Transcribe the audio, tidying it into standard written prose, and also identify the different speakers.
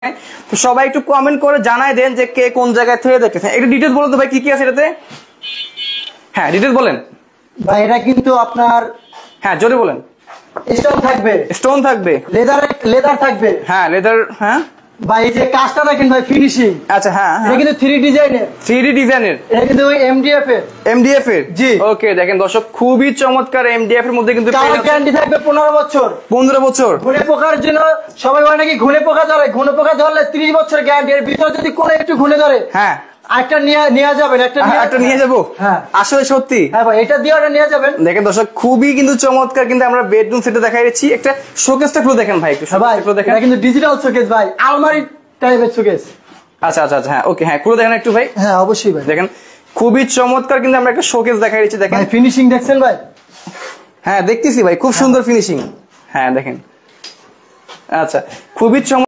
Speaker 1: তো সবাই একটু কমেন্ট করে জানাই দেন যে কে কোন জায়গায় থেকে দেখতেছেন। একটু ডিটেইলস বলুন তো ভাই কি কি আছে এটাতে। হ্যাঁ ডিটেইলস বলেন
Speaker 2: ভাই। এটা কিন্তু আপনার
Speaker 1: হ্যাঁ জোরে বলেন।
Speaker 2: স্টোন থাকবে,
Speaker 1: স্টোন থাকবে,
Speaker 2: লেদার থাকবে।
Speaker 1: হ্যাঁ লেদার। হ্যাঁ
Speaker 2: ভাই এই যে কাজটা দেখেন ভাই, ফিনিশিং।
Speaker 1: আচ্ছা হ্যাঁ
Speaker 2: এটা কিন্তু 3D ডিজাইনের।
Speaker 1: 3D ডিজাইনের।
Speaker 2: এটা কিন্তু ওই MDF এর।
Speaker 1: জি ওকে দেখেন দর্শক খুবই চমৎকার MDF এর মধ্যে কিন্তু
Speaker 2: গ্যারান্টি থাকবে 15 বছর।
Speaker 1: 15 বছর।
Speaker 2: ঘুনে পোকার জন্য সবাই বলে নাকি ঘুনে পোকা ধরে, ঘুনে পোকা ধরলে 30 বছর গ্যারান্টি। এর ভিতরে যদি কোনো একটু ঘুনে ধরে
Speaker 1: হ্যাঁ
Speaker 2: একটা নিয়ে যাবেন, একটা নিয়ে
Speaker 1: যাবো।
Speaker 2: হ্যাঁ
Speaker 1: আসলে সত্যি।
Speaker 2: হ্যাঁ ভাই এটা দিয়ে ওটা নিয়ে যাবেন।
Speaker 1: দেখেন দর্শক খুবই কিন্তু চমৎকার কিন্তু আমরা বেডরুম সেটে দেখাই দিচ্ছি। একটা শোকেসটা খুলে দেখেন ভাই একটু। শোকেসটা দেখেন।
Speaker 2: এটা কিন্তু ডিজিটাল শোকেস ভাই, আলমারি টাইপের শোকেস।
Speaker 1: আচ্ছা আচ্ছা আচ্ছা হ্যাঁ ওকে হ্যাঁ খুলে দেখেন একটু ভাই।
Speaker 2: হ্যাঁ অবশ্যই ভাই।
Speaker 1: দেখেন খুবই চমৎকার কিন্তু আমরা একটা শোকেস দেখাই দিচ্ছি। দেখেন
Speaker 2: ফিনিশিং দেখছেন ভাই?
Speaker 1: হ্যাঁ দেখতেছি ভাই, খুব সুন্দর ফিনিশিং। হ্যাঁ দেখেন আচ্ছা খুবই চমৎকার।